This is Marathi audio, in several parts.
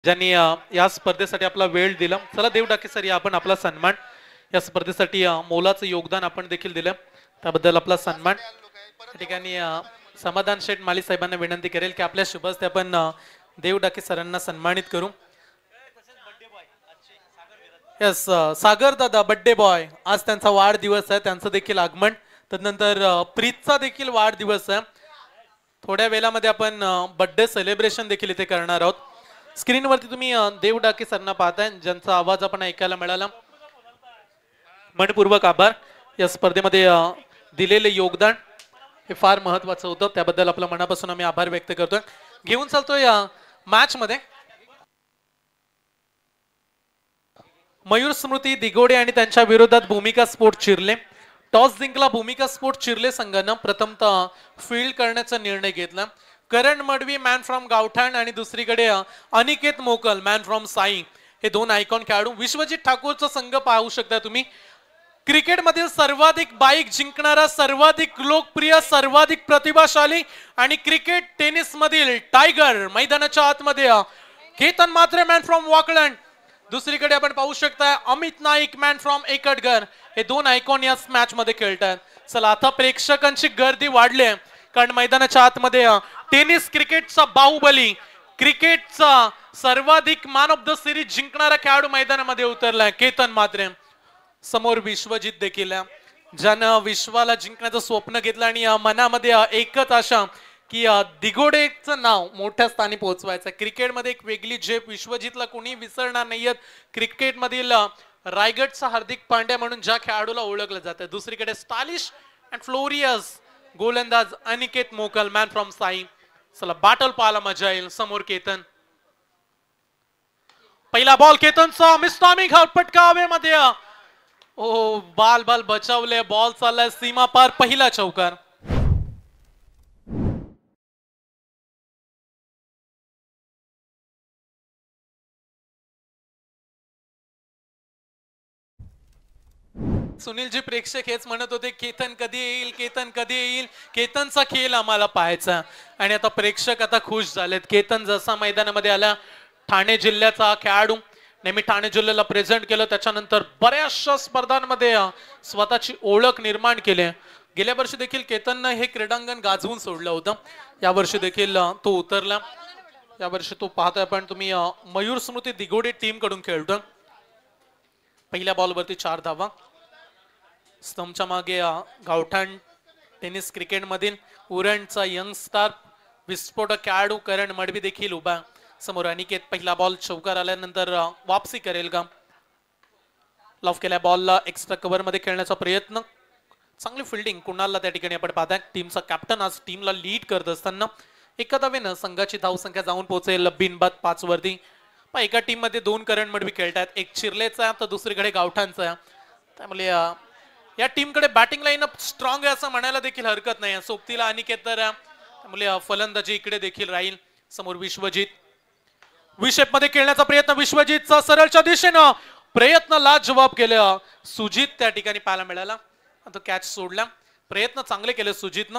ज्यांनी या स्पर्धेसाठी आपला वेळ दिला. चला देव डाके सर या आपण आपला सन्मान या स्पर्धेसाठी मोलाचं योगदान आपण देखील दिलं, त्याबद्दल आपला सन्मान. या ठिकाणी समाधान शेठ माली साहेबांना विनंती करेल की आपल्या शुभ हस्ते आपण देव डाके सरांना सन्मानित करू. यस, सागर दादा बर्थडे बॉय, आज त्यांचा वाढदिवस आहे, त्यांचं देखील आगमन. तदनंतर प्रीतचा देखील वाढदिवस आहे. थोड्या वेळामध्ये आपण बर्थडे सेलिब्रेशन देखील इथे करणार आहोत. स्क्रीनवरती तुम्ही देव डाके सरना पाहताय, ज्यांचा आवाज आपण ऐकायला मिळाला. मनपूर्वक आभार. या स्पर्धेमध्ये दिलेले योगदान हे फार महत्वाचं होतं, त्याबद्दल आपल्या मनापासून आम्ही आभार व्यक्त करतोय. घेऊन चालतोय मॅच मध्ये मयूर स्मृती दिगोडे आणि त्यांच्या विरोधात भूमिका स्पोर्ट चिरले. टॉस जिंकला भूमिका स्पोर्ट चिरले संघानं प्रथमतः फील्ड करण्याचा निर्णय घेतला. करण मडवी मॅन फ्रॉम गावठाण आणि दुसरीकडे अनिकेत मोकल मॅन फ्रॉम साई, हे दोन आयकॉन खेळाडू. विश्वजित ठाकूरचा संघ पाहू शकता तुम्ही. क्रिकेटमधील सर्वाधिक बाईक जिंकणारा, सर्वाधिक लोकप्रिय, सर्वाधिक प्रतिभाशाली आणि क्रिकेट टेनिस मधील टायगर मैदानाच्या आतमध्ये केतन मात्रे मॅन फ्रॉम वाकलँड. दुसरीकडे आपण पाहू शकता अमित नाईक मॅन फ्रॉम एकटगर, हे दोन आयकॉन या मॅच मध्ये खेळतात. चला आता प्रेक्षकांची गर्दी वाढली आहे, कारण मैदानाच्या आतमध्ये टेनिस क्रिकेटचा बाहुबली, क्रिकेटचा सर्वाधिक मॅन ऑफ द सिरीज जिंकणारा खेळाडू मैदानामध्ये उतरलाय केतन मात्रे. समोर विश्वजित देखील, ज्यानं विश्वाला जिंकण्याचं स्वप्न घेतलं आणि मनामध्ये एकच आशा की दिगोडेचं नाव मोठ्या स्थानी पोहोचवायचं. क्रिकेटमध्ये एक वेगळी झेप, विश्वजितला कोणी विसरणार नाहीयेत. क्रिकेटमधील रायगडचा हार्दिक पांड्या म्हणून ज्या खेळाडूला ओळखलं जातं. दुसरीकडे स्टायलिश अँड फ्लोरियस गोलंदाज अनिकेत मोकल मॅन फ्रॉम साई. चला बॅटल पाहायला मजा येईल. समोर केतन, पहिला बॉल केतनचा मिस्तामी घाटपटका हवेमध्ये. ओ बाल बाल बचावले, बॉल चाललाय सीमा पार, पहिला चौकार. सुनीलजी प्रेक्षक हेच म्हणत होते केतन कधी येईल, केतन कधी येईल, केतनचा खेळ आम्हाला पाहायचा. आणि आता प्रेक्षक आता खुश झालेत. केतन जसा मैदानामध्ये आला, ठाणे जिल्ह्याचा खेळाडू, नेहमी ठाणे जिल्ह्याला प्रेझेंट केलं, त्याच्यानंतर बऱ्याचशा स्पर्धांमध्ये स्वतःची ओळख निर्माण केली. गेल्या वर्षी देखील केतननं हे क्रीडांगण गाजवून सोडलं होतं, यावर्षी देखील तो उतरला. यावर्षी तो पाहताय पण तुम्ही मयूर स्मृती दिगोडे टीम कडून खेळतो. पहिल्या बॉलवरती 4 धावा. स्तंभच्या मागे गावठाण टेनिस क्रिकेट मधील उरणचा यंग स्टार विस्फोटक खेळाडू करण मडवी देखील उभा. समोर अनिकेत पहिला बॉल चौकार आल्यानंतर वापसी करेल का. लॉफ केल्या बॉलला एक्स्ट्रा कव्हर मध्ये खेळण्याचा प्रयत्न, चांगली फिल्डिंग कुणालला त्या ठिकाणी आपण पाहताय. टीमचा कॅप्टन आज टीमला लीड करत असताना एका धावेनं संघाची धावसंख्या जाऊन पोहोचेल बिनबाद 5 वरती. एका टीम मध्ये 2 करण मडवी खेळतात, एक चिरलेचा तर दुसरीकडे गावठाणचा. त्यामुळे या टीमकडे बॅटिंग लाईनअप स्ट्रॉंग आहे असं म्हणायला देखील हरकत नाही. सोबतीला अनिकेत, तर त्यामुळे फलंदाजी इकडे देखील राहील. समोर विश्वजित विशेप मध्ये खेळण्याचा प्रयत्न, विश्वजितचा सरळच्या दिशेनं प्रयत्न लाजवाब केलं. सुजित त्या ठिकाणी पाहायला मिळाला, तो कॅच सोडला. प्रयत्न चांगले केले सुजितनं.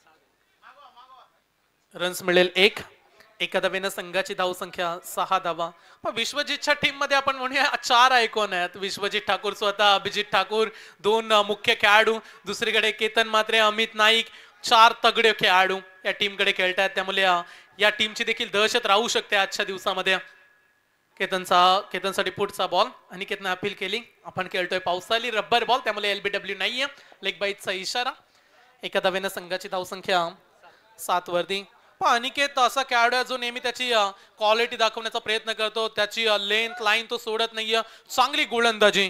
रन्स मिळेल 1. एका धावेनं संघाची धावसंख्या 6 धावा. पण विश्वजितच्या टीम मध्ये आपण म्हणूया 4 आयकॉन आहेत. विश्वजित ठाकूर स्वतः, अभिजित ठाकूर, 2 मुख्य खेळाडू, दुसरीकडे केतन मात्रे, अमित नाईक, 4 तगडे खेळाडू या टीमकडे खेळतात. त्यामुळे या टीमची देखील दहशत राहू शकते आजच्या दिवसामध्ये. केतनसाठी पुढचा बॉल अनिकेतनं अपील केली. आपण खेळतोय पावसाळी रब्बर बॉल, त्यामुळे LBW नाहीये. लेग बाईटचा इशारा. एका धावेनं संघाची धावसंख्या 7 वरती. पण अनिकेत असा खेळाडू आहे जो नेहमी त्याची क्वालिटी दाखवण्याचा प्रयत्न करतो, त्याची लेंथ लाईन तो सोडत नाहीये. चांगली गोलंदाजी.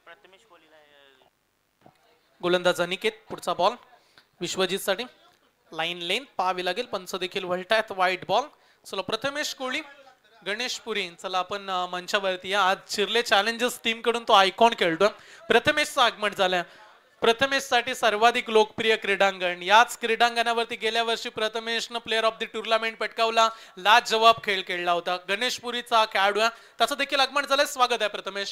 गोलंदाज अनिकेत. पुढचा बॉल विश्वजित साठी, लाईन लेंथ पाहावी लागेल. पंच देखील वळतायत. वाईट बॉल. चला प्रथमेश कोळी, गणेश पुरी, चला आपण मंचावरती या. आज चिरले चॅलेंजर्स टीम कडून तो आयकॉन खेळतोय. प्रथमेशचं आगमन झालंय. प्रथमेश साठी सर्वाधिक लोकप्रिय क्रीडांगण. याच क्रीडांगणावरती गेल्या वर्षी प्रथमेशनं प्लेअर ऑफ द टुर्नामेंट पटकावला. लाजवाब खेळ खेळला होता. गणेशपुरीचा खेळाडू आहे, त्याचं देखील आगमन झालंय. स्वागत आहे प्रथमेश.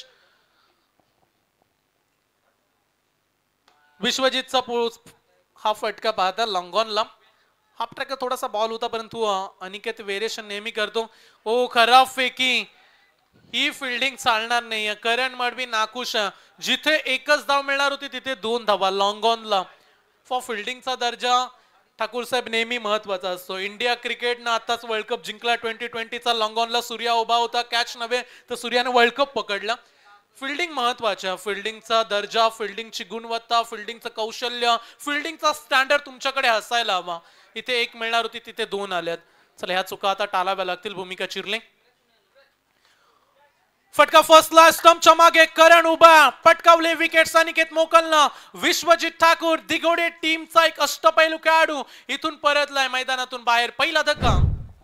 विश्वजितचा हा फटका पाहता लॉंगॉनला, हाफ ट्रॅक थोडासा बॉल होता परंतु अनिकेत वेरिएशन नेहमी करतो. ओ खराब फेकी, ही फिल्डिंग चालणार नाहीये. करण मडवी नाकुश, जिथे एकच धाव मिळणार होती तिथे 2 धावा लॉंग ऑनला. फॉर फिल्डिंगचा दर्जा ठाकूर साहेब नेहमी महत्वाचा असतो. इंडिया क्रिकेटनं आताच वर्ल्ड कप जिंकला 2020चा. लॉंग ऑनला सूर्या उभा होता, कॅच नव्हे तर सूर्याने वर्ल्ड कप पकडला. फिल्डिंग महत्वाच्या, फिल्डिंगचा दर्जा, फिल्डिंगची गुणवत्ता, फिल्डिंगचं कौशल्य, फिल्डिंगचा स्टँडर्ड तुमच्याकडे असायला हवा. इथे 1 मिळणार होती तिथे 2 आल्यात. चला ह्या चुका आता टाळाव्या लागतील. भूमिका चिरले, फटका फसला, स्टंपच्या मागे करण उभा, पटकावले विकेट्स अनिकेत मोकलनं. विश्वजित ठाकूर दिघोडे टीमचा एक अष्टपैलू खेळाडू इथून परतलाय मैदानातून बाहेर. पहिला धक्का.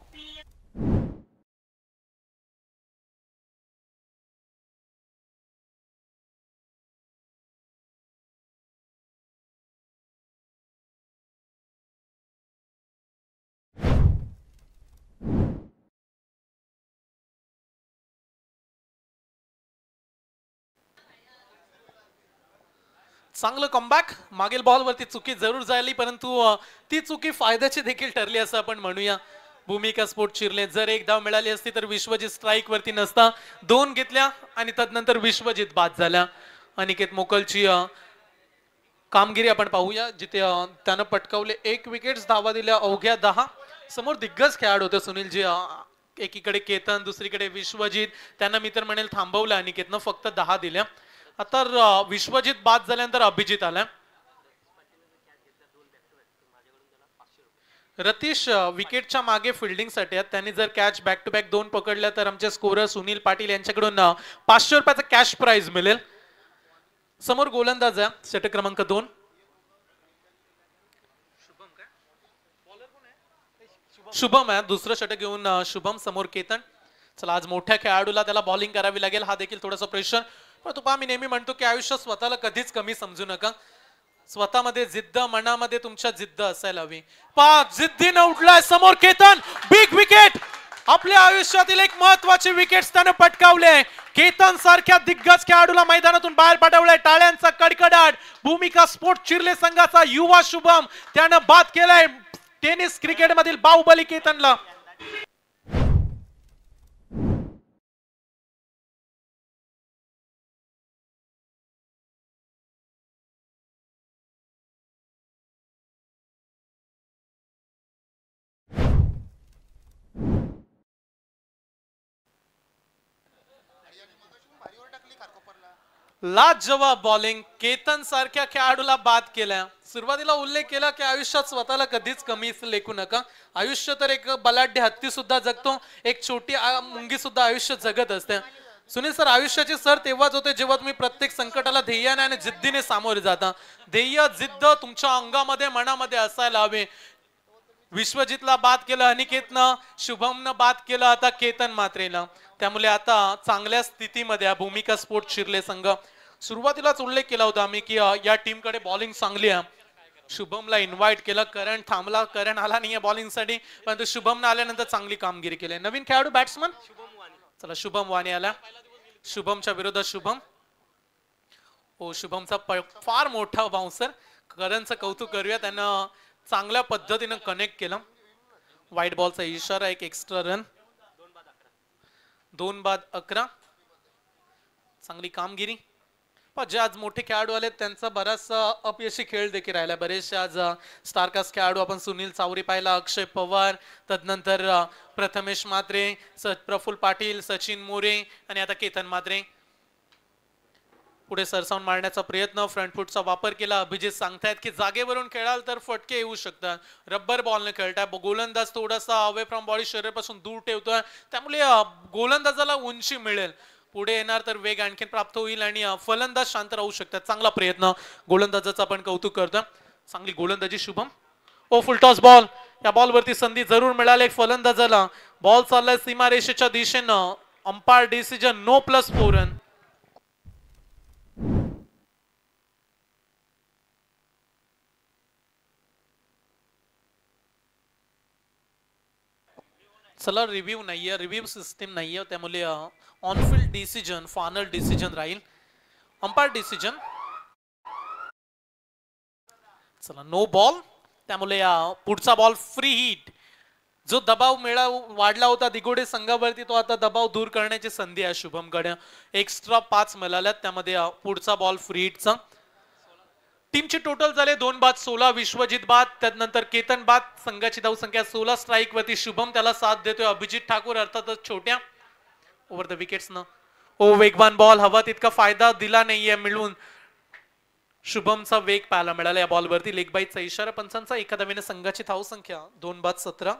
चांगलं कमबॅक. मागील बॉलवरती चुकी जरूर झाली परंतु ती चुकी फायद्याची देखील ठरली असं आपण म्हणूया. भूमिका स्पोर्ट चिरले, जर 1 धाव मिळाली असती तर विश्वजित स्ट्राईक वरती नसता. 2 घेतल्या आणि तदनंतर विश्वजित बाद झाल्या. अनिकेत मोकलची कामगिरी आपण पाहूया, जिथे त्यानं पटकावले 1 विकेट्स, धावा दिल्या अवघ्या 10. समोर दिग्गज खेळाडू होते सुनीलजी. एकीकडे केतन, दुसरीकडे विश्वजित. त्यांना मी तर म्हणेल थांबवलं अनिकेतनं, फक्त 10 दिल्या. आता विश्वजित बाद झाल्यानंतर अभिजित आला. रतीश विकेटच्या मागे फिल्डिंग साठी आहेत. त्यांनी जर कॅच बॅक टू बॅक 2 पकडल्या तर आमचे स्कोरर सुनील पाटील यांच्याकडून 500 रुपयाचा कॅश प्राइज मिळेल. समोर गोलंदाज आहे षटक क्रमांक 2. शुभम आहे दुसरं षटक घेऊन. शुभम समोर केतन. चला आज मोठ्या खेळाडूला त्याला बॉलिंग करावी लागेल, हा देखील थोडासा प्रेशर. पण तुपा मी नेहमी म्हणतो की आयुष्यात स्वतःला कधीच कमी समजू नका. स्वतःमध्ये जिद्द, मनामध्ये तुमच्या जिद्द असायला हवी. जिद्दीने उठलाय समोर केतन, बिग विकेट. आपल्या आयुष्यातील एक महत्वाची विकेट त्याने पटकावले. केतन सारख्या दिग्गज खेळाडूला मैदानातून बाहेर पाठवलंय. टाळ्यांचा कडकडाट. भूमिका स्पोर्ट चिरले संघाचा युवा शुभम त्यानं बाद केलाय टेनिस क्रिकेट मधील बाहुबली केतनला. लाजवाब बॉलिंग. केतन सारख्या खेळाडूला बाद केल्या. सुरुवातीला उल्लेख केला की आयुष्यात स्वतःला कधीच कमी लेखू नका. आयुष्य तर एक बलाढ्य हत्ती सुद्धा जगतो, एक छोटी मुंगी सुद्धा आयुष्य जगत असते. सुनील सर, आयुष्याची सर तेव्हाच होते जेव्हा तुम्ही प्रत्येक संकटाला ध्येयाने आणि जिद्दीने सामोरे जाता. ध्येय, जिद्द तुमच्या अंगामध्ये, मनामध्ये असायला हवे. विश्वजितला बाद केलं अनिकेतनं, शुभमनं बाद केलं आता केतन मात्रेला. त्यामुळे आता चांगल्या स्थितीमध्ये भूमिका स्पोर्ट चिरले संघ. सुरुवातीलाच उल्लेख केला होता आम्ही की या टीमकडे बॉलिंग चांगली आहे. शुभमला इन्व्हाइट केलं, करण थांबला, करण आला नाहीये बॉलिंग साठी, परंतु शुभमनं आल्यानंतर चांगली कामगिरी केली. नवीन खेळाडू बॅट्समन, चला शुभम वाणी आला. शुभमच्या विरोधात शुभम. ओ शुभमचा फार मोठा बाउन्सर. करणचं कौतुक करूया, त्यानं चांगल्या पद्धतीनं कनेक्ट केलं. व्हाईट बॉलचा इशारा, एक एक्स्ट्रा रन. 2 बाद 11. चांगली कामगिरी. पण जे आज मोठे खेळाडू आले त्यांचा बराचसा अपयशी खेळ देखील राहिला. बरेचसे आज स्टारकास्ट खेळाडू आपण सुनील चावरी पाहिला, अक्षय पवार, तदनंतर प्रथमेश मात्रे, प्रफुल्ल पाटील, सचिन मोरे आणि आता केतन मात्रे. पुढे सरसावून मारण्याचा प्रयत्न, फ्रंट फुटचा वापर केला. अभिजित सांगतायत की जागेवरून खेळाल तर फटके येऊ शकतात. रबर बॉलने खेळताय. गोलंदाज थोडासा अवे फ्रॉम बॉडी, शरीरापासून दूर ठेवतोय, त्यामुळे गोलंदाजाला उंची मिळेल. पुढे येणार तर वेग आणखी प्राप्त होईल आणि फलंदाज शांत राहू शकतात. चांगला प्रयत्न गोलंदाजाचा आपण कौतुक करतो. चांगली गोलंदाजी Shubham. Oh full toss ball. या बॉलवरती संधी जरूर मिळाली फलंदाजाला. बॉल चाललाय सीमारेषेच्या दिशेनं. Umpire decision no +4 run. चला रिव्ह्यू नाहीये, रिव्ह्यू सिस्टीम नाहीये, त्यामुळे ऑनफिल्ड डिसिजन फायनल डिसिजन राहील. Umpire decision. चला नो बॉल. त्यामुळे पुढचा बॉल फ्री हिट. जो दबाव वाढला होता दिगोडे संघावरती तो आता दबाव दूर करण्याची संधी आहे शुभमकडे. एक्स्ट्रा 5 मिळाल्यात त्यामध्ये पुढचा बॉल फ्री हिटचा. टीमची टोटल झाले 2 बाद 16. विश्वजित बाद त्यानंतर केतन बाद. संघाची धावसंख्या 16 स्ट्राईक वरती. शुभम त्याला साथ देतोय. अभिजित ठाकूर अर्थातच छोट्या ओव्हर द विकेट्स न. वेगवान बॉल हवा तितका फायदा दिला नाहीये मिळून. शुभमचा वेग पाहायला मिळाला या बॉलवरती. लेग बाईटचा इशारा पंचांचा. एका धावेने संघाची धावसंख्या 2 बाद 17.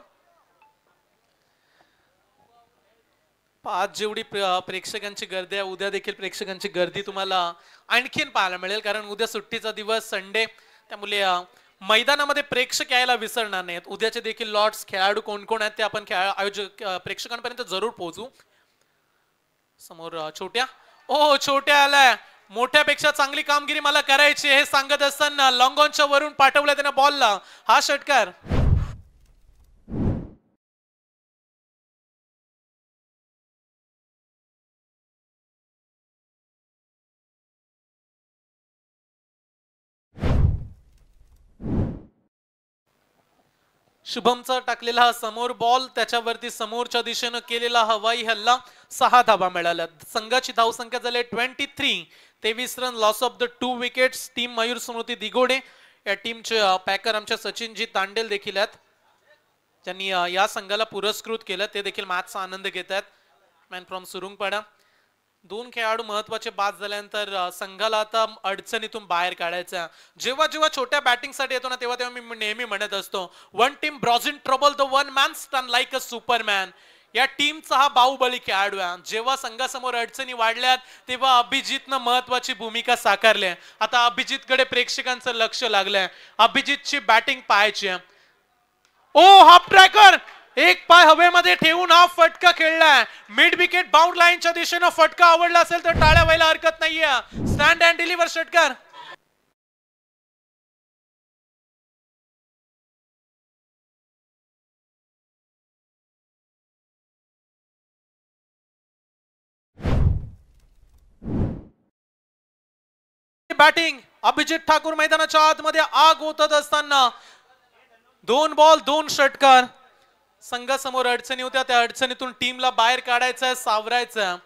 आज जेवढी प्रेक्षकांची गर्दी आहे उद्या देखील प्रेक्षकांची गर्दी तुम्हाला आणखीन पाहायला मिळेल, कारण उद्या सुट्टीचा दिवस संडे. त्यामुळे मैदानामध्ये प्रेक्षक यायला विसरणार नाहीत. उद्याचे देखील लॉट्स खेळाडू कोण कोण आहेत ते आपण आयोजक प्रेक्षकांपर्यंत जरूर पोहोचू. समोर छोट्या छोट्या आलाय. मोठ्यापेक्षा चांगली कामगिरी मला करायची हे सांगत असताना लॉंग ऑनच्या वरून पाठवला त्याने बॉलला. हा षटकार शुभमचा टाकलेला हा समोर बॉल त्याच्यावरती समोरच्या दिशेनं केलेला हवाई हल्ला. 6 धावा मिळाल्या. संघाची धावसंख्या झाली 23. 23 run. Loss of the 2 wickets. Team Mayur Smruti Digode या टीमचे पॅकर आमच्या सचिनजी तांडेल देखील आहेत, त्यांनी या संघाला पुरस्कृत केलं. ते देखील मॅचचा आनंद घेत आहेत. Man from सुरुंगपाडा. 2 खेळाडू महत्वाचे बाद झाल्यानंतर संघाला आता अडचणीतून बाहेर काढायचं. जेव्हा जेव्हा छोट्या बॅटिंग साठी येतो ना तेव्हा तेव्हा मी नेहमी म्हणत असतो, one team bros in trouble the one man stun like a superman. या टीमचा हा बाहुबली खेळाडू आहे. जेव्हा संघासमोर अडचणी वाढल्यात तेव्हा अभिजितनं महत्वाची भूमिका साकारली. आता अभिजितकडे प्रेक्षकांचं लक्ष लागलंय. अभिजितची बॅटिंग पाहायची. Half tracker. एक पाय हवेमध्ये ठेवून हा फटका खेळलाय. मिड विकेट बाउंड लाईनच्या दिशेनं फटका आवडला असेल तर टाळ्या व्हायला हरकत नाहीये. स्टँड अँड डिलिव्हर षटकार. बॅटिंग अभिजित ठाकूर मैदानाच्या आतमध्ये आग ओतत असताना 2 बॉल 2 षटकार. संघासमोर अडचणी होत्या, त्या अडचणीतून टीमला बाहेर काढायचं, सावरायचं.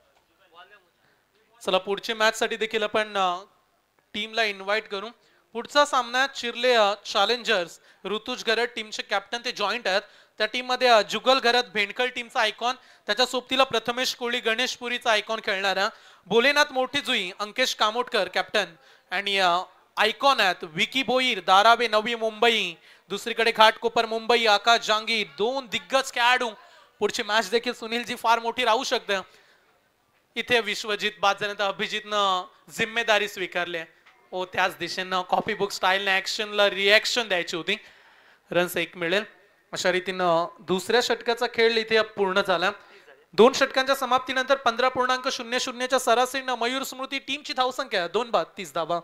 चला पुढच्या मॅच साठी देखील आपण टीमला इन्व्हाइट करू. पुढचा सामना चिर्ले चॅलेंजर्स. ऋतुज गरड टीमचे कॅप्टन ते जॉईंट आहेत. त्या टीम मध्ये जुगल गरड भेंडकल टीमचा आयकॉन, त्याच्या सोबतीला प्रथमेश कोळी गणेशपुरीचा आयकॉन खेळणारा. भोलेनाथ मोठी जुई अंकेश कामोटकर कॅप्टन आणि आयकॉन आहेत विकी भोईर धारावे नवी मुंबई. दुसरीकडे घाटकोपर मुंबई आकाश जांगी. 2 दिग्गज खेळाडू. पुढची मॅच देखील सुनीलजी फार मोठी राहू शकते. इथे विश्वजित बाद झाल्यानंतर अभिजितनं जिम्मेदारी स्वीकारली. त्याच दिशेनं कॉपी बुक स्टाईलने ऍक्शनला रिॲक्शन द्यायची होती. रन्स 1 मिळेल. अशा रीतीनं दुसऱ्या षटकाचा खेळ इथे पूर्ण झाला. 2 षटकांच्या समाप्तीनंतर 15.00च्या सरासरीनं मयूर स्मृती टीमची धावसंख्या 2 बाद 30 धावा.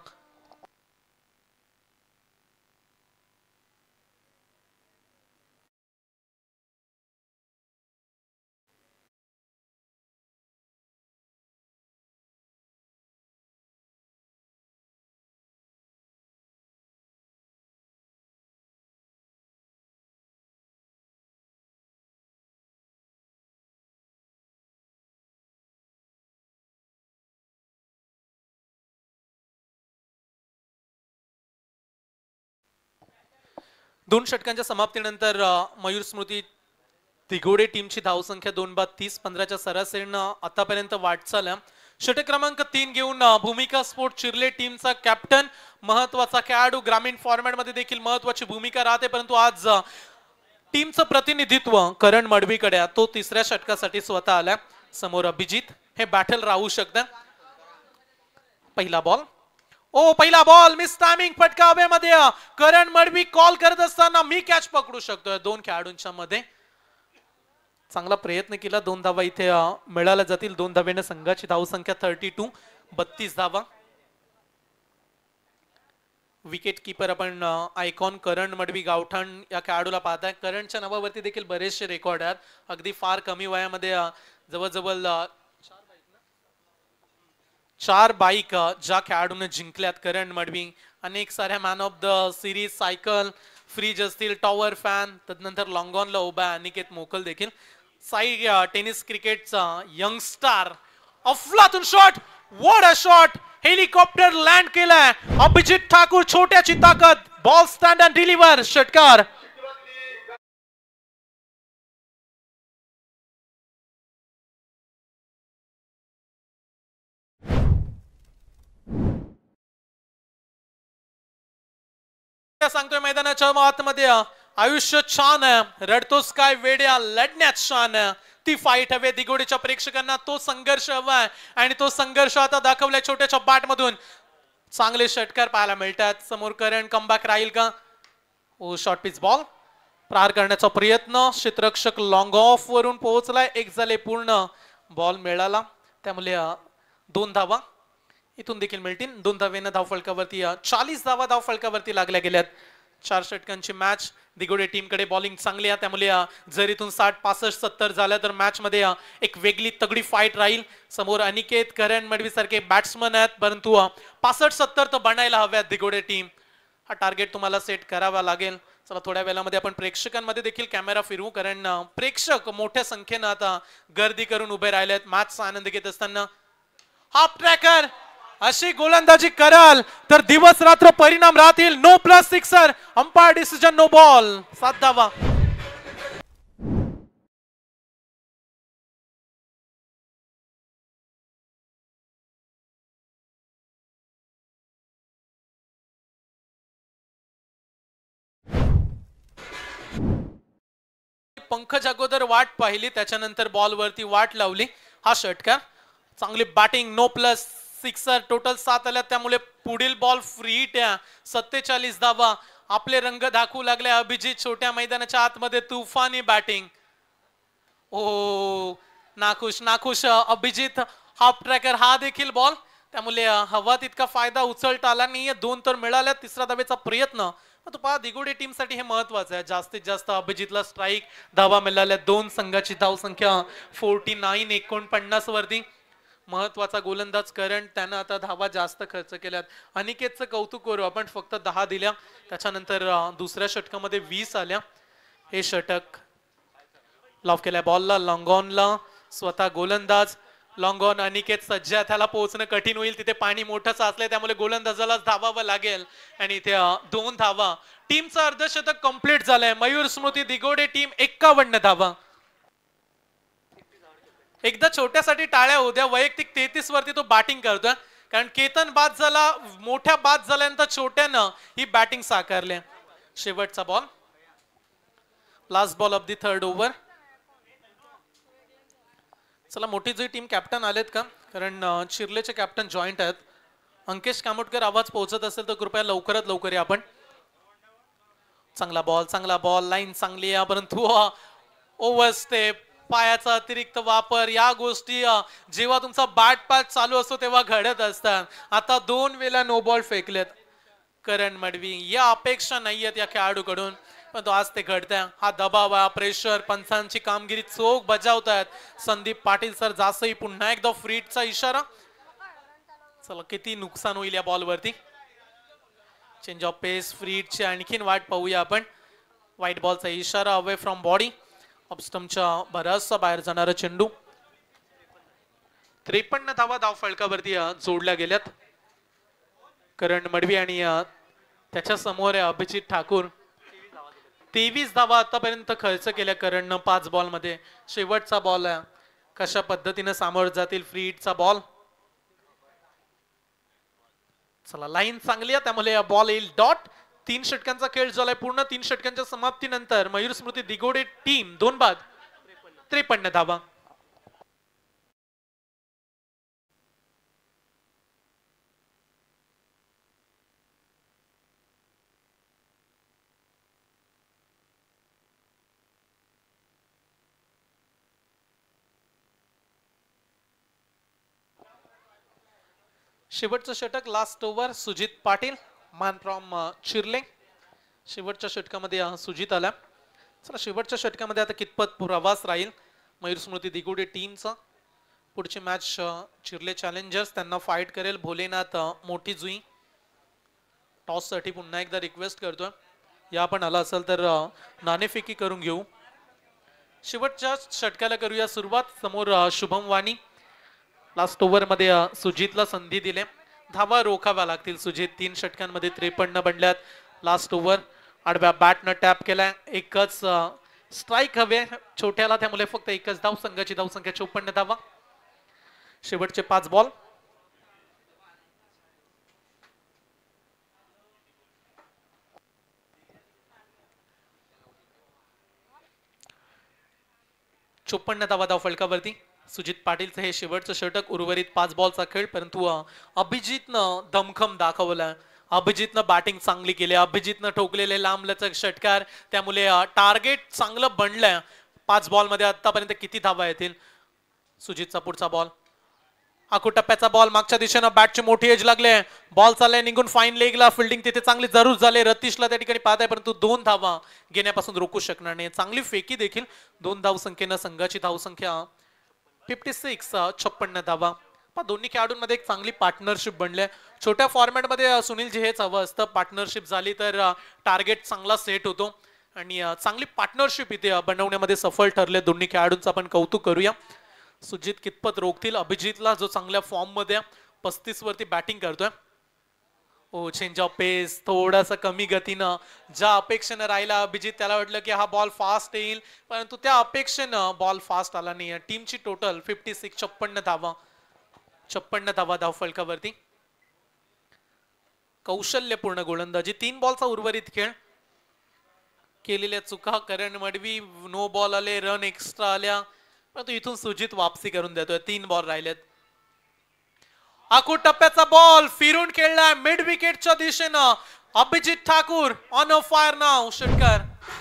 दोन षटकांच्या समाप्तीनंतर मयूर स्मृती दिगोडे टीमची धावसंख्या 2 बाद 30. 15च्या सरासरीनं आतापर्यंत वाटचाल. षटक क्रमांक 3 घेऊन भूमिका स्पोर्ट चिर्ले टीमचा कॅप्टन महत्वाचा खेळाडू. ग्रामीण फॉर्मॅट मध्ये देखील महत्वाची भूमिका राहते, परंतु आज टीमचं प्रतिनिधित्व करण मडवीकडे. तो तिसऱ्या षटकासाठी स्वतः आला. समोर अभिजित. हे बॅटल राहू शकतं. पहिला बॉल. पहिला बॉल मिस टायमिंग. फटका हवेमध्ये. करण मडवी कॉल करत असताना मी कॅच पकडू शकतोय. 2 खेळाडूंच्या मध्ये चांगला प्रयत्न केला. 2 धावा इथे मिळाल्या जातील. 2 धावेने संघाची धावसंख्या 32. 32 धावा. विकेट कीपर आपण आयकॉन करण मडवी गावठाण या खेळाडूला पाहताय. करणच्या नावावरती देखील बरेचसे रेकॉर्ड आहेत. अगदी फार कमी वयामध्ये जवळजवळ 4 बाईक ज्या खेळाडूने जिंकल्यात. करण मडवी अनेक साऱ्या man of the series cycle fridge असतील, टॉवर फॅन, तदनंतर लॉंगॉनला उभा अनिकेत मोकल देखील. साई टेनिस क्रिकेटचा यंगस्टार अफलातून shot, what a shot, helicopter land केलाय. अभिजित ठाकूर छोट्याची ताकद, बॉल स्टँड अँड डिलिव्हर, षटकार. सांगतोय मैदानाच्या आतमध्ये आयुष्य छान आहे, रडतोस काय वेड्या, लढण्यात शान आहे. ती फाईट हवे दिगोडीच्या प्रेक्षकांना, तो संघर्ष हवाय आणि तो संघर्ष आता दाखवलाय छोट्याच्या बॅट मधून. चांगले षटकार पाहायला मिळतात. समोर करण कमबॅक राहील का? ओ शॉर्ट पिच बॉल, प्रहार करण्याचा प्रयत्न, क्षेत्ररक्षक लॉंग ऑफ वरून पोहोचलाय. एक झाले पूर्ण, बॉल मिळाला त्यामुळे 2 धावा इथून देखील मिळतील. 2 धावेनं धावफलकावरती 40 धावा धावफलकावरती लागल्या गेल्यात. 4 षटकांची मॅच. दिगोडे टीम कडे बॉलिंग चांगली आहे त्यामुळे जर इथून 60, 65, 70 झालं तर मॅच मध्ये एक वेगळी तगडी फाईट राहील. समोर अनिकेत, करण मडवी सारखे बॅट्समन आहेत, परंतु 65, 70 तर बनायला हव्यात दिगोडे टीम. हा टार्गेट तुम्हाला सेट करावा लागेल. चला थोड्या वेळामध्ये आपण प्रेक्षकांमध्ये देखील कॅमेरा फिरवू, कारण प्रेक्षक मोठ्या संख्येनं आता गर्दी करून उभे राहिलेत मॅचचा आनंद घेत असताना. हाफ ट्रॅकर अशी गोलंदाजी कराल तर दिवस रात्र परिणाम राहतील. No plus sixer, umpire decision no ball. 7 धावा. पंकज अगोदर वाट पाहिली, त्याच्यानंतर बॉल वरती वाट लावली. हा षटकार, चांगली batting, no plus sixer, total 7 आल्या त्यामुळे पुढील बॉल फ्री ट्या. 47 धावा. आपले रंग दाखवू लागले अभिजित. छोट्या मैदानाच्या आतमध्ये तुफानी बॅटिंग. ओ नाखुश नाखुश अभिजित. हाफ ट्रॅकर हा देखील बॉल, त्यामुळे हवा तितका फायदा उचलता आला नाहीये. 2 तर मिळाल्या. तिसरा धावेचा प्रयत्न. तो पहा दिगोडे टीम साठी हे महत्वाचं आहे. जास्तीत जास्त अभिजितला स्ट्राईक, धावा मिळाल्या. 2 संघाची धावसंख्या 49, 49 वरती. महत्वाचा गोलंदाज करण, त्यानं आता धावा जास्त खर्च केल्यात. अनिकेतचं कौतुक करू आपण, फक्त 10 दिल्या. त्याच्यानंतर दुसऱ्या षटकामध्ये 20 आल्या. हे षटक लॉफ केलाय बॉलला, लॉंगॉनला. स्वतः गोलंदाज लॉंगॉन. अनिकेत सज्ज, त्याला पोहोचणं कठीण होईल. तिथे पाणी मोठं साचलंय त्यामुळे गोलंदाजाला धावावं लागेल. आणि इथे 2 धावा. टीमचं अर्धशतक कंप्लीट झालंय. मयूर स्मृती दिगोडे टीम 51 धावा. एकदा छोट्यासाठी टाळ्या होत्या. वैयक्तिक 33 वरती तो बॅटिंग करतोय, कारण केतन बाद झाला. मोठ्या बाद झाल्यानंतर छोट्यानं ही बॅटिंग साकारली. शेवटचा ball, last ball of the 3rd over. चला मोठी जी टीम कॅप्टन आलेत का, कारण चिर्लेचे कॅप्टन जॉईंट आहेत. अंकेश कामोटकर आवाज पोहोचत असेल तर कृपया लवकरात लवकर या आपण. चांगला बॉल, चांगला बॉल, लाईन चांगली आहे, परंतु ओव्हर स्टेप, पायाचा अतिरिक्त वापर, या गोष्टी जेव्हा तुमचा बॅट पॅच चालू असतो तेव्हा घडत असतात. आता 2 वेळा नो बॉल फेकलेत करण मडवी. या अपेक्षा नाहीयेत या खेळाडूकडून, पण तो आज ते घडतंय. हा दबाव, हा प्रेशर, पंचांची कामगिरी चोख बजावतायत. संदीप पाटील सर जास्तही पुन्हा एकदा फ्रीटचा इशारा. चला किती नुकसान होईल या बॉल वरती. चेंज ऑफ पेस, फ्रीटची आणखीन वाट पाहूया आपण. व्हाईट बॉलचा इशारा, अवे फ्रॉम बॉडी. ऑफस्टमच्या बराचसा बाहेर जाणारा चेंडू. 53 धावा धाव फलकावरती जोडल्या गेल्यात. करण मडवी आणि त्याच्या समोर अभिजित ठाकूर. 23 धावा आतापर्यंत खर्च केल्या करणनं 5 बॉल मध्ये. शेवटचा बॉल आहे, कशा पद्धतीने सामोर जातील. फ्रीटचा बॉल. चला लाईन चांगली आहे त्यामुळे बॉल येईल डॉट. 3 षटकांचा खेळ झालाय पूर्ण. 3 षटकांच्या समाप्तीनंतर मयूर स्मृती दिगोडे टीम 2 बाद 53 धावा. शेवटचं षटक, लास्ट ओव्हर. सुजित पाटील, मान फ्रॉम चिर्ले. शेवटच्या षटकामध्ये सुजित आला. चला शेवटच्या षटकामध्ये आता कितपत प्रवास राहील मयूर स्मृती दिगोडे टीमचा. पुढची मॅच चिर्ले चॅलेंजर्स, त्यांना फाईट करेल भोलेनाथ मोठी जुई. टॉस साठी पुन्हा एकदा रिक्वेस्ट करतोय. या पण आला असेल तर नाणेफेकी करून घेऊ. शेवटच्या षटकाला करूया सुरुवात. समोर शुभम वाणी. लास्ट ओव्हर मध्ये सुजितला संधी दिले. धावा रोखाव्या लागतील. सुजित 3 षटकांमध्ये 53 बनल्यात. लास्ट ओव्हर आडव्या बॅटनं टॅप केलाय. एकच स्ट्राईक हवे छोट्याला, त्यामुळे फक्त एकच धाव. संघाची धावसंख्या 54 धावा. शेवटचे 5 बॉल. चोपन्न धावा धाव फलकावरती. सुजित पाटीलचं हे शेवटचं षटक. उर्वरित 5 बॉलचा खेळ, परंतु अभिजितनं दमखम दाखवला. अभिजितनं बॅटिंग चांगली केली. अभिजितनं ठोकलेले लांबलचक षटकार, त्यामुळे टार्गेट चांगलं बनलंय. 5 बॉल मध्ये आतापर्यंत किती धावा येतील. सुजितचा पुढचा बॉल. आखू टप्प्याचा बॉल. मागच्या दिशेनं बॅटची मोठी एज लागले. बॉल चाललाय निघून फाईन लेगला. फिल्डिंग तिथे चांगली जरूर झाले. रतीशला त्या ठिकाणी पाहताय, परंतु 2 धावा घेण्यापासून रोखू शकणार नाही. चांगली फेकी देखील. 2 धावसंख्येनं संघाची धावसंख्या 56. 56 धावा. दोन्ही खेळाडूंमध्ये एक चांगली पार्टनरशिप बनली. छोट्या फॉर्मॅट मध्ये सुनीलजी हेच हवं असतं. पार्टनरशिप झाली तर टार्गेट चांगला सेट होतो आणि चांगली पार्टनरशिप इथे बनवण्यामध्ये सफल ठरले. दोन्ही खेळाडूंचं आपण कौतुक करूया. सुजित कितपत रोखतील अभिजितला, जो चांगल्या फॉर्म मध्ये 35 वरती बॅटिंग करतोय. ओ चेंज ऑफ पेस, थोडासा कमी गतीनं. ज्या अपेक्षेनं राहिला अभिजित, त्याला वाटलं की हा बॉल फास्ट येईल, परंतु त्या अपेक्षेनं बॉल फास्ट आला नाही. टीमची टोटल 56. 56 धावा. 56 धावा धाव फलकावरती. कौशल्यपूर्ण गोलंदाजी. 3 बॉलचा उर्वरित खेळ. केलेल्या चुका. करण मडवी नो बॉल आले, रन एक्स्ट्रा आल्या, परंतु इथून सुजित वापसी करून देतोय. 3 बॉल राहिलेत. आखू टप्प्याचा बॉल फिरून खेळलाय मिड विकेटच्या दिशेनं. Abhijit Thakur on a fire नाव. षटकार.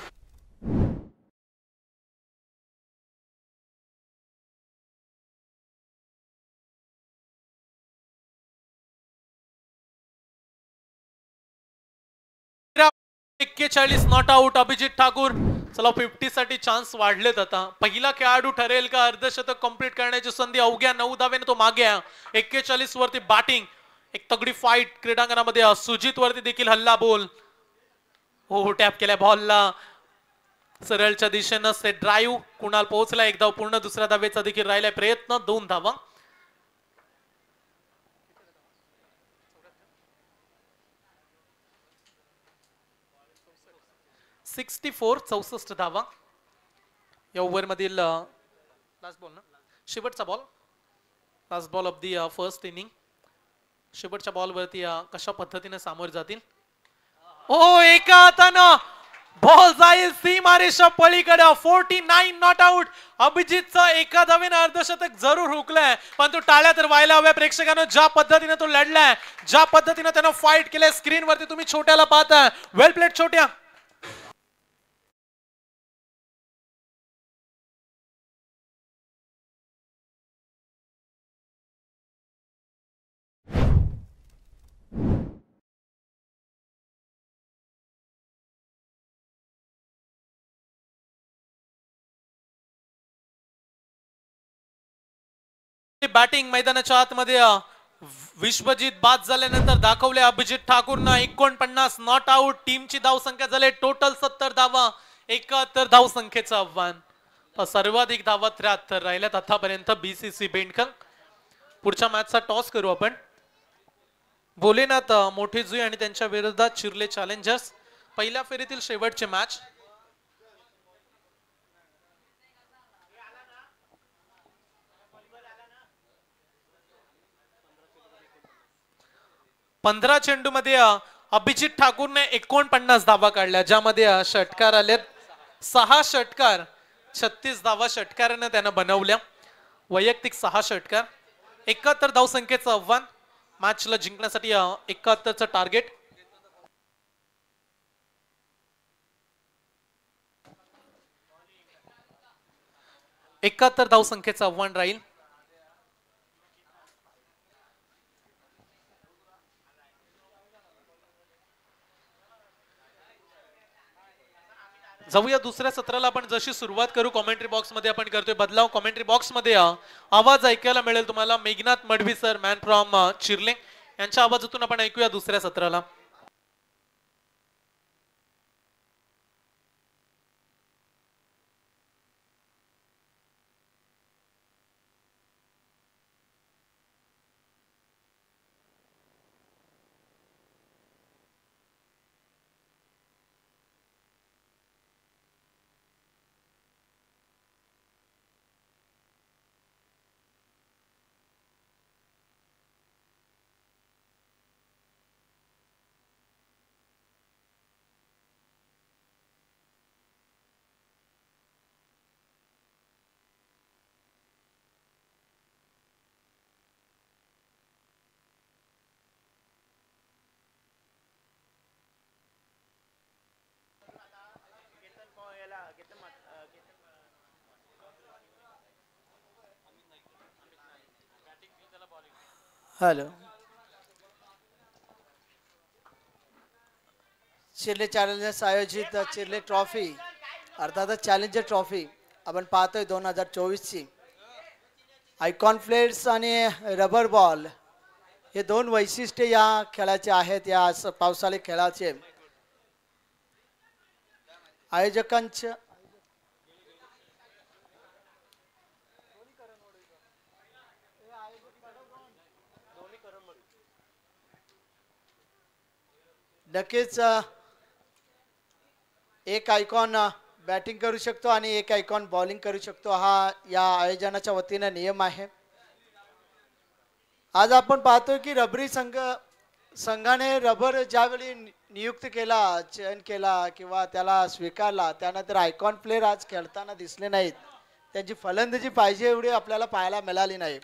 Not out Abhijit Thakur. चला 50 साठी चान्स वाढलेत. आता पहिला खेळाडू ठरेल का अर्धशतक कंप्लीट करण्याची संधी. अवघ्या 9 धावेने तो मागे आहे. 41 वरती बॅटिंग. एक तगडी फाईट क्रीडांगणामध्ये. सुजित वरती देखील हल्ला बोल. हो टॅप केल्या बॉलला. सरळच्या दिशेनं सेट ड्राईव्ह. कुणाल पोहोचला. 1 धाव पूर्ण. दुसऱ्या धावेचा देखील राहिलाय प्रयत्न. 2 धावा. चौसष्ट धावा या ओव्हर मधील लास्ट बॉल ना, शेवटचा ball. Last ball of the first innings. शेवटच्या बॉल वरती कशा पद्धतीने सामोरे जातील. ओ एका हातानं बॉल जाईल सीमारेषा पलीकडे. 49 नॉट आउट. अभिजितचं एका धावेनं अर्धशतक जरूर हुकलंय, पण तो टाळ्या तर व्हायला हव्या. प्रेक्षकांना ज्या पद्धतीने तो लढलाय, ज्या पद्धतीने त्यानं फाईट केलंय, स्क्रीन वरती तुम्ही छोट्याला पाहताय. वेल प्लेड छोट्या. बॅटिंग मैदानाच्या आतमध्ये विश्वजित बाद झाल्यानंतर दाखवले अभिजित ठाकूरनं 49 नॉट आउट. टीमची धावसंख्या झाली टोटल 70 धावा. 71 धावसंख्येचं आव्हान. सर्वाधिक धावा 73 राहिल्यात आतापर्यंत. बीसीसी बेंडकर. पुढच्या मॅचचा टॉस करू आपण. भोलेनाथ मोठेजुई आणि त्यांच्या विरोधात चिर्ले चॅलेंजर्स. पहिल्या फेरीतील शेवटचे मॅच. 15 चेंडूमध्ये अभिजित ठाकूरने 49 धावा काढल्या, ज्यामध्ये षटकार आलेत 6 षटकार. 36 धावा षटकाराने त्यानं बनवल्या. वैयक्तिक 6 षटकार. 71 धावसंख्येचं आव्हान. मॅचला जिंकण्यासाठी 71चं टार्गेट. धावसंख्येचं आव्हान राहील. जाऊया दुसऱ्या सत्राला. आपण जशी सुरुवात करू कॉमेंट्री बॉक्स मध्ये आपण करतोय बदलाव. कॉमेंट्री बॉक्स मध्ये आवाज ऐकायला मिळेल तुम्हाला. Meghnath Madvi sir, man from Chirle, यांच्या आवाजातून आपण ऐकूया दुसऱ्या सत्राला. हॅलो. चिर्ले चॅलेंजर्स आयोजित चिर्ले ट्रॉफी अर्थातच चॅलेंजर ट्रॉफी आपण पाहतोय 2024 ची. आयकॉन फ्लेट्स आणि रबर बॉल हे दोन वैशिष्ट्ये या खेळाचे आहेत. या पावसाळी खेळाचे आयोजकांच्या नक्कीच एक आयकॉन बॅटिंग करू शकतो आणि एक आयकॉन बॉलिंग करू शकतो. हा या आयोजनाच्या वतीने नियम आहे. आज आपण पाहतोय की रबरी संघाने रबर ज्यावेळी नियुक्त केला, चयन केला किंवा त्याला स्वीकारला, त्यानंतर आयकॉन प्लेयर आज खेळताना दिसले नाहीत. त्यांची फलंदाजी पाहिजे एवढी आपल्याला पाहायला मिळाली नाही.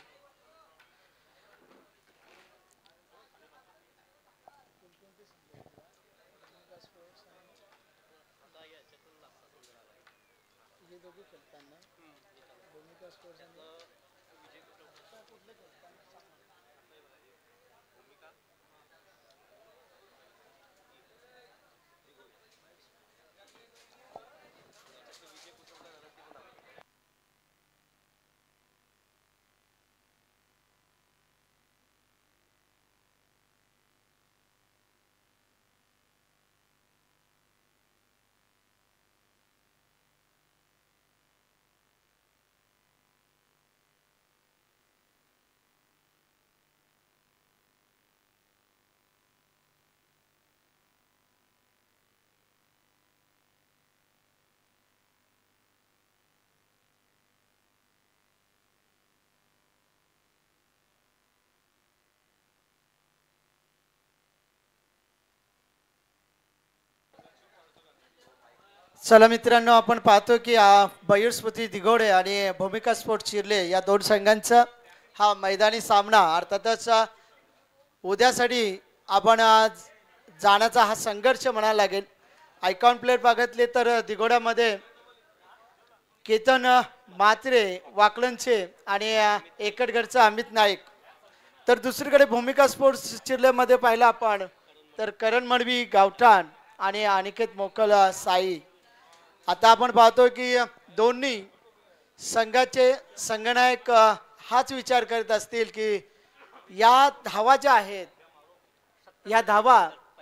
चला मित्रांनो, आपण पाहतो की बयूर स्मृती दिघोडे आणि भूमिका स्पोर्ट चिर्ले या दोन संघांचा हा मैदानी सामना अर्थातच उद्यासाठी आपण जाण्याचा हा संघर्ष म्हणायला लागेल. आयकॉन प्लेयर बघितले तर दिघोड्यामध्ये केतन मात्रे वाकलनचे आणि एकटगडचा अमित नाईक, तर दुसरीकडे भूमिका स्पोर्ट्स चिर्लेमध्ये पाहिलं आपण तर करण मडवी गावठाण आणि अनिकेत मोकल साई. आता आपण पाहतो की दोन्ही संघाचे संघनायक हाच विचार करत असतील की या धावा ज्या आहेत, या धावा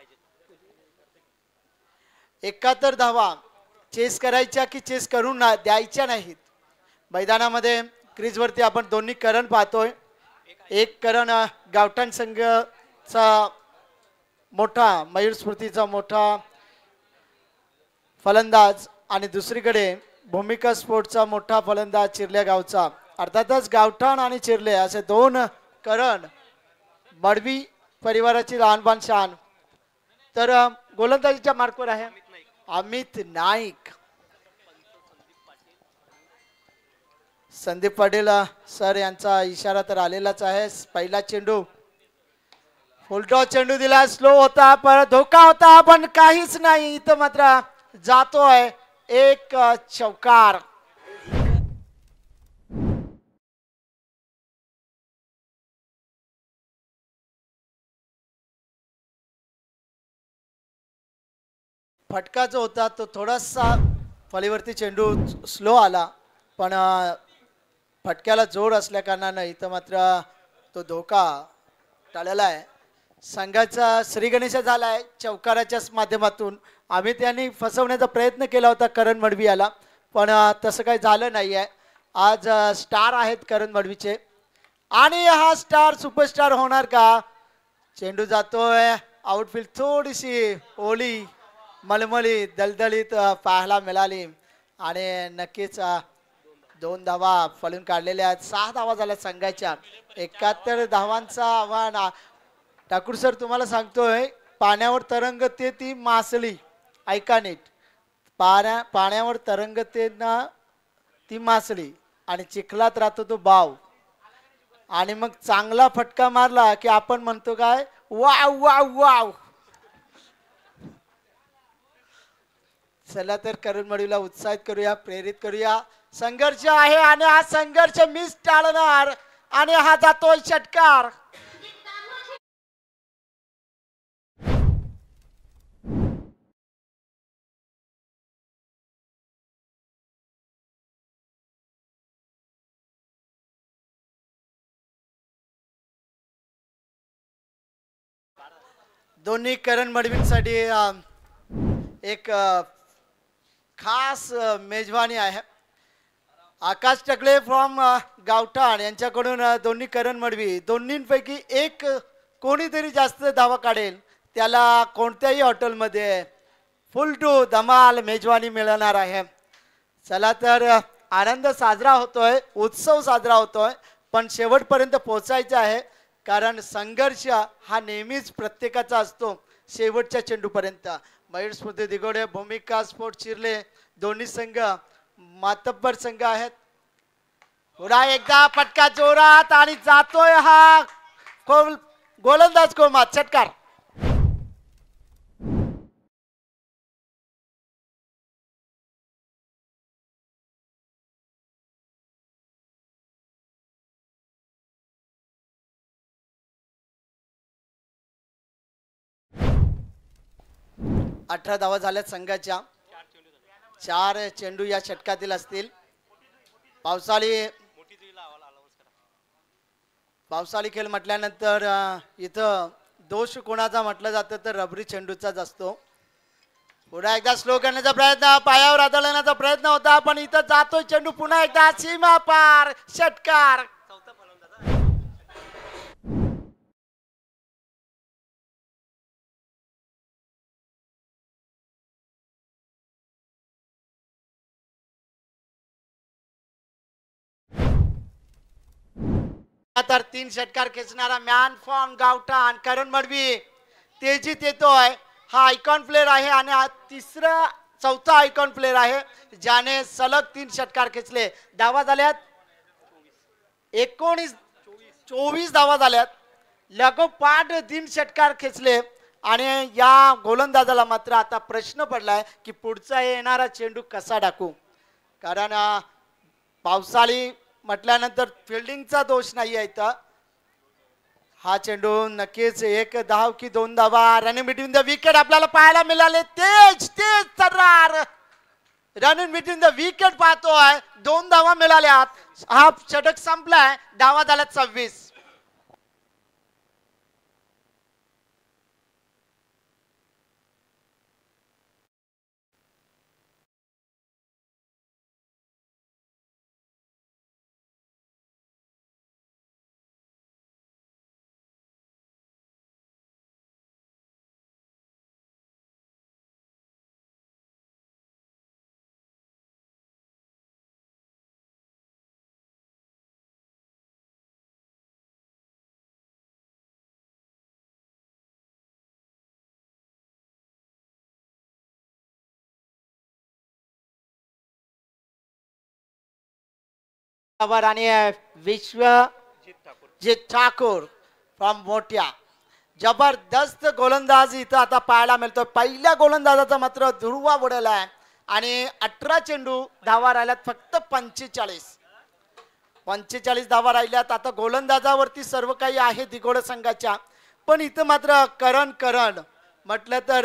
71 धावा चेस करायच्या की चेस करून द्यायच्या नाहीत. मैदानामध्ये क्रीजवरती आपण दोन्ही करण पाहतोय. एक करण गावठाण संघाचा मोठा मयूर स्मृतीचा मोठा फलंदाज आणि दुसरीकडे भूमिका स्पोर्टचा मोठा फलंदाज चिर्ले गावचा. अर्थातच गावठाण आणि चिर्ले असे दोन करण मडवी परिवाराची लहानपण शान. तर गोलंदाजीच्या मार्कवर आहे अमित नाईक. संदीप पाटील सर यांचा इशारा तर आलेलाच आहे. पहिला चेंडू फुलटॉस चेंडू दिला, स्लो होता पण धोका होता, पण काहीच नाही. इथं मात्र जातोय एक चौकार. फटका जो होता तो थोडासा फलीवरती चेंडू स्लो आला, पण फटक्याला जोर असल्या कारणानं इथं मात्र तो धोका टाळला आहे. संघाचा श्री गणेश झालाय चौकाराच्या माध्यमातून. अमित यांनी फसवण्याचा प्रयत्न केला होता करण मडवी याला, पण तसं काही झालं नाही आहे. आज स्टार आहेत करण मडवीचे आणि हा स्टार सुपरस्टार होणार का? चेंडू जातोय आउटफील्ड, थोडीशी ओली मलमली दलदलीत पाहायला मिळाली आणि नक्कीच 2 धावा फलून काढलेल्या आहेत. 6 धावा झाल्या संघाच्या. 71 धावांचा आव्हान. ठाकूर सर तुम्हाला सांगतोय, पाण्यावर तरंगते ती मासळी, ऐका नीट, पाण्यावर तरंगते ना ती मासळी आणि चिखलात राहतो तो बाव. आणि मग चांगला फटका मारला की आपण म्हणतो काय, वाव वाव वाव. चला तर करण मडवीला उत्साहित करूया, प्रेरित करूया. संघर्ष आहे आणि हा संघर्ष मिस टाळणार आणि हा जातोय षटकार. दोन्ही करण मडवींसाठी एक खास मेजवानी आहे. आकाश टकले फ्रॉम गावठाण यांच्याकडून दोन्ही करण मडवी दोन्हींपैकी एक कोणीतरी जास्त धावा काढेल त्याला कोणत्याही हॉटेलमध्ये फुल टू धमाल मेजवानी मिळणार आहे. चला तर आनंद साजरा होतोय, उत्सव साजरा होतोय, पण शेवटपर्यंत पोहोचायचं आहे कारण संघर्ष हा नेहमीच प्रत्येकाचा असतो शेवटच्या चेंडूपर्यंत. मयूर स्मृती दिगोडे, भूमिका स्पोर्ट चिरले दोन्ही संघ मातब्बर संघ आहेत. पुन्हा एकदा फटका जोरात आणि जातोय हा गोलंदाज कोमात. षटकार. अठरा धावा झाल्यात संघाच्या. 4 चेंडू या षटकातील असतील. पावसाळी खेळ म्हटल्यानंतर इथं दोष कोणाचा म्हटलं जातं तर रबरी चेंडूचाच असतो. पुन्हा एकदा स्लो करण्याचा प्रयत्न, पायावर आदळण्याचा प्रयत्न होता पण इथं जातोय चेंडू पुन्हा एकदा सीमा पार. षटकार. तर 3 षटकार खेचणारा मॅन फॉर्म गावठाण करण मडवी तेजीत येतोय. हा आयकॉन प्लेअर आहे आणि हा चौथा आयकॉन प्लेअर आहे ज्याने सलग 3 षटकार खेचले. धावा झाल्यात 24 धावा झाल्यात. लगोपाठ 3 षटकार खेचले आणि या गोलंदाजाला मात्र आता प्रश्न पडलाय की पुढचा येणारा चेंडू कसा टाकू. कारण पावसाळी म्हटल्यानंतर फिल्डिंगचा दोष नाही आहे इथं. हा चेंडू नक्कीच 1 धाव की 2 धावा. रनिंग बिटवीन द विकेट आपल्याला पाहायला मिळाले. तेज तर्रार रनिंग बिटवीन द विकेट पाहतोय. 2 धावा मिळाल्यात. हा षटक संपलाय. धावा झाल्यात 26. आणि विश्वजीत ठाकूर फ्रॉम मोठ्या जबरदस्त गोलंदाज इथं आता पाहायला मिळतो. पहिल्या गोलंदाजाचा मात्र धुरवा उडवला आहे आणि 18 चेंडू धावा राहिल्यात फक्त 45 धावा राहिल्यात. आता गोलंदाजावरती सर्व काही आहे दिगोड संघाच्या, पण इथं मात्र करण म्हटलं तर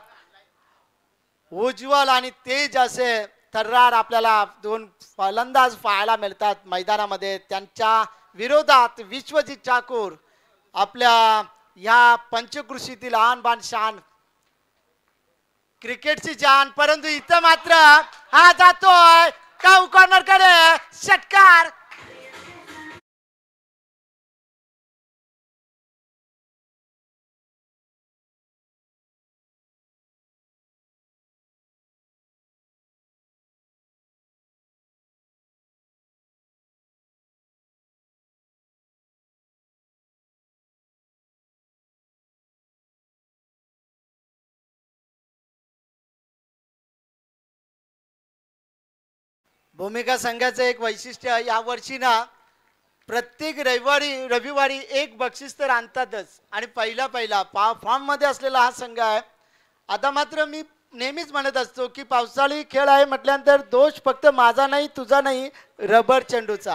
उज्ज्वल आणि तेज असे थर्रार आपल्याला 2 फलंदाज पाहायला मिळतात मैदानामध्ये. त्यांच्या विरोधात विश्वजीत ठाकूर आपल्या या पंचकृषीतील आन बान शान क्रिकेटची जान. परंतु इथं मात्र हा जातोय काऊ कॉर्नर कडे. षटकार. भूमिका संघाचं एक वैशिष्ट्य या वर्षी ना प्रत्येक रविवारी एक बक्षीस तर आणतातच आणि पहिला फॉर्म मध्ये असलेला हा संघ आहे. आता मात्र मी नेहमीच म्हणत असतो की पावसाळी खेळ आहे म्हटल्यानंतर दोष फक्त माझा नाही तुझा नाही रबर चेंडूचा.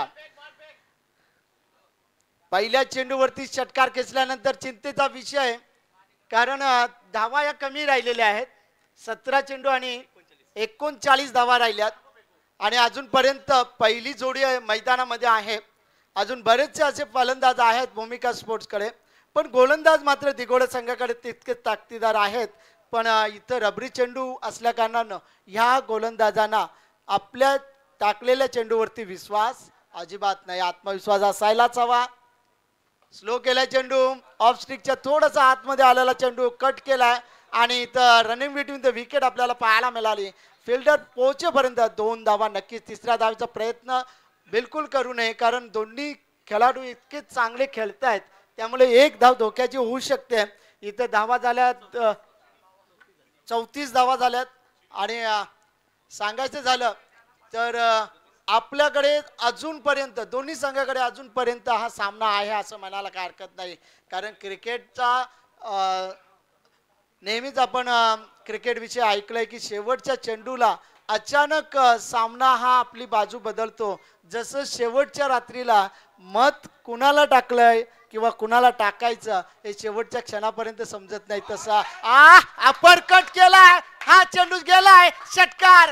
पहिल्या चेंडूवरती षटकार खेचल्यानंतर चिंतेचा विषय कारण धावा या कमी राहिलेल्या आहेत. 17 चेंडू आणि 39 धावा राहिल्यात आणि अजूनपर्यंत पहिली जोडी मैदानामध्ये आहे. अजून बरेचसे असे फलंदाज आहेत भूमिका स्पोर्ट्सकडे, पण गोलंदाज मात्र दिघोडे संघाकडे तितके ताकदीदार आहेत. पण इथं रबरी चेंडू असल्या कारणानं ह्या गोलंदाजांना आपल्या टाकलेल्या चेंडूवरती विश्वास अजिबात नाही. आत्मविश्वास असायलाच हवा. स्लो केलाय चेंडू, ऑफ स्टिकच्या थोडासा आतमध्ये आलेला चेंडू कट केलाय आणि इथं रनिंग बिटवीन द विकेट आपल्याला पाहायला मिळाली. फिल्डर पोहोचेपर्यंत 2 धावा नक्कीच. तिसऱ्या धावेचा प्रयत्न बिलकुल करू नये, कारण दोन्ही खेळाडू इतके चांगले खेळतायत, त्यामुळे 1 धाव धोक्याची होऊ शकते. इथं धावा झाल्यात 34 धावा झाल्यात आणि सांगायचं झालं तर आपल्याकडे अजूनपर्यंत दोन्ही संघाकडे अजूनपर्यंत हा सामना आहे असं म्हणायला काय हरकत नाही. कारण क्रिकेटचा नेहमीच आपण क्रिकेट विषयी ऐकलंय की शेवटच्या चेंडूला अचानक सामना हा आपली बाजू बदलतो. जसं शेवटच्या रात्रीला मत कुणाला टाकलंय किंवा कुणाला टाकायचं हे शेवटच्या क्षणापर्यंत समजत नाही, तसा अपरकट केलाय, हा चेंडू गेलाय, षटकार.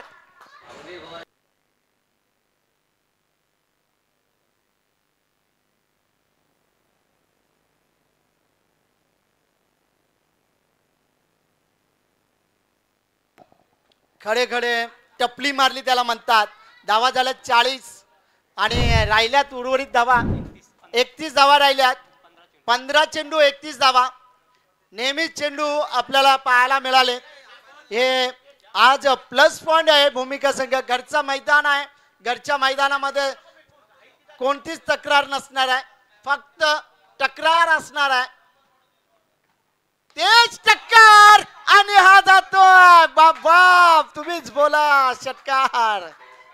खडे खडे टपली मारली त्याला म्हणतात. धावा झाल्यात 40 आणि राहिल्यात उर्वरित धावा 31 धावा राहिल्यात. 15 चेंडू 31 धावा. नेहमीच चेंडू आपल्याला पाहायला मिळाले. हे आज प्लस पॉइंट आहे. भूमिका संघ घरचा मैदान आहे. घरच्या मैदानामध्ये कोणतीच तक्रार नसणार आहे, फक्त तक्रार असणार आहे. तेच टक्कर आणि हा जातोय. बाबा तुम्हीच बोला, षटकार.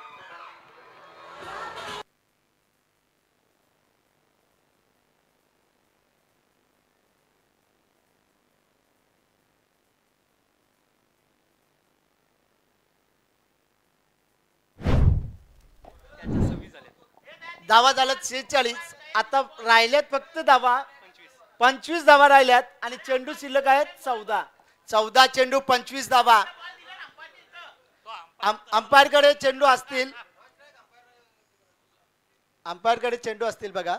धावा झाल्यात 46. आता राहिल्यात फक्त धावा 25 धावा राहिल्यात आणि चेंडू शिल्लक आहेत 14 चेंडू 25 धावा. अंपायरकडे चेंडू असतील, अंपायरकडे चेंडू असतील बघा.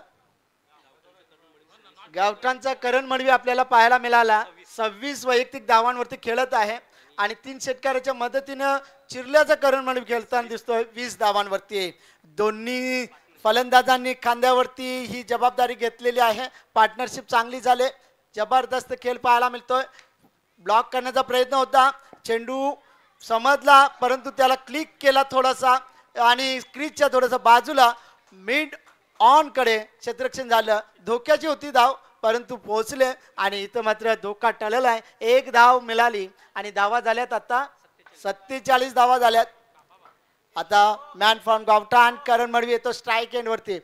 गावठाणचा करण मडवी आपल्याला पाहायला मिळाला. 26 वैयक्तिक धावांवरती खेळत आहे आणि 3 षटकाराच्या मदतीनं चिरल्याचा करण मडवी खेळताना दिसतोय 20 धावांवरती. दोन्ही फलंदाजांनी खांद्यावरती ही जबाबदारी घेतलेली आहे. पार्टनरशिप चांगली झाले, जबरदस्त खेळ पाहायला मिळतोय. ब्लॉक करण्याचा प्रयत्न होता, चेंडू समजला परंतु त्याला क्लिक केला थोडासा आणि क्रीजच्या थोडासा बाजूला मिड ऑन कडे क्षेत्ररक्षण झालं. धोक्याची होती धाव परंतु पोहोचले आणि इथं मात्र धोका टळला आहे. 1 धाव मिळाली आणि धावा झाल्यात आता 47 धावा झाल्यात. आता मॅन फ्रॉम गावठाण करण मडवी येतो स्ट्राईक एंड वरती.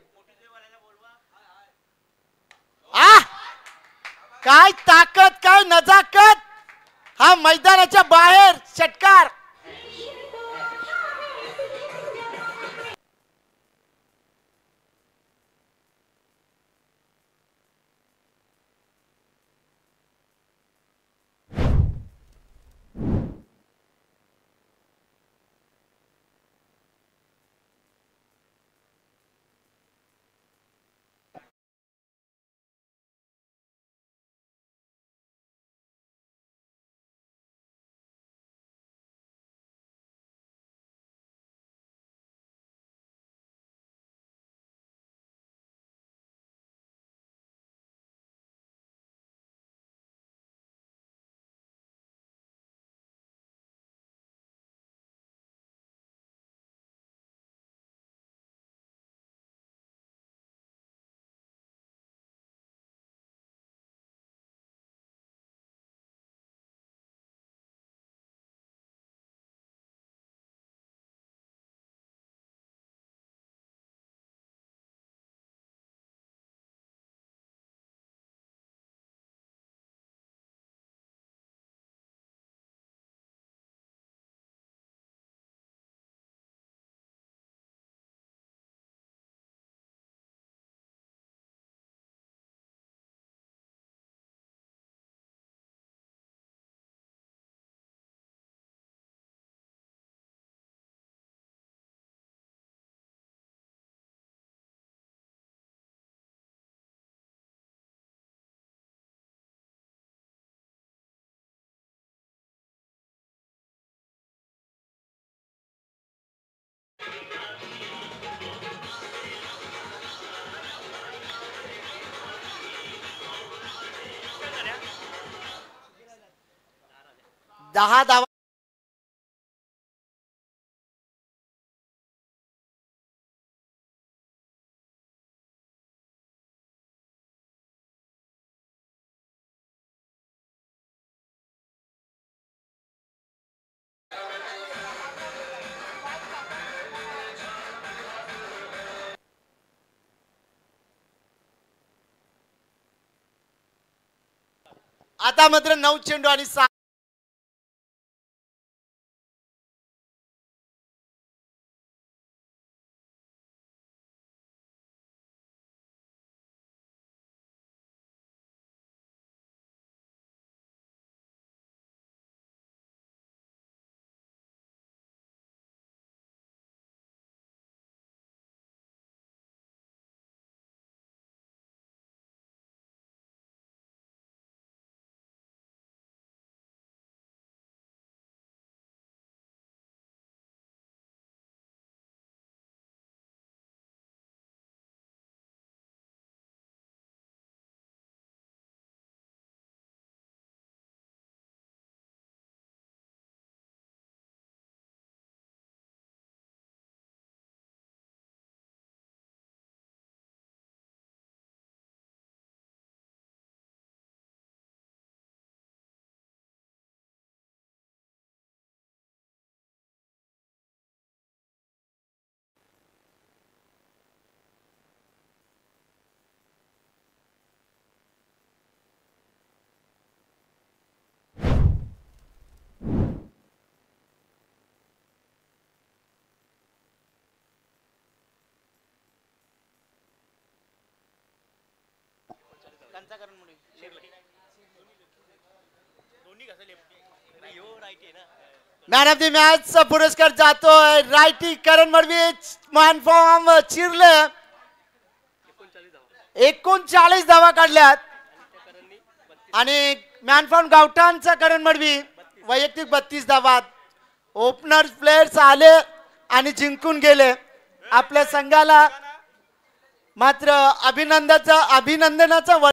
काय ताकद, काय नजाकत, हा मैदानाच्या बाहेर षटकार. दहा धावा आता मात्र 9 चेंडू आणि 7 मॅन ऑफ द मॅच चा पुरस्कार जातोय रायटी करण मडवीच मॅन फॉर्म चिरले 39 धावा काढल्यात आणि मॅन फॉर्म गावठाणचा करण मडवी वैयक्तिक 32 धावा ओपनर प्लेयर्स आले आणि जिंकून गेले आपल्या संघाला मात्र अभिनंदनाचा